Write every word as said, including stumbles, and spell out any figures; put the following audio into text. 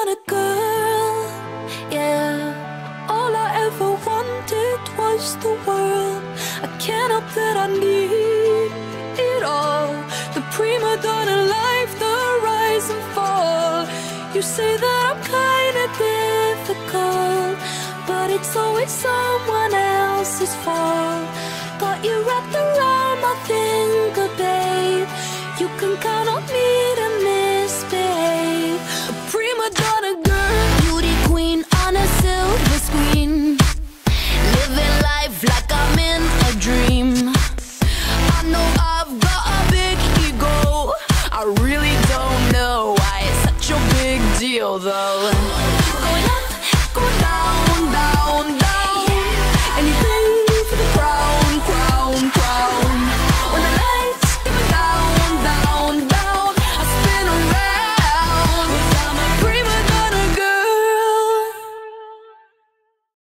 donna girl, yeah. All I ever wanted was the world. I can't help that I need it all. The prima donna life, the rise and fall. You say that I'm kinda difficult, but it's always someone else's fault. Got you wrapped around my finger, babe. You can count on me to misbehave. A prima donna girl, beauty queen on a silver screen, living life like I'm in a dream. I know I've got a big ego, I really don't know why it's such a big deal though.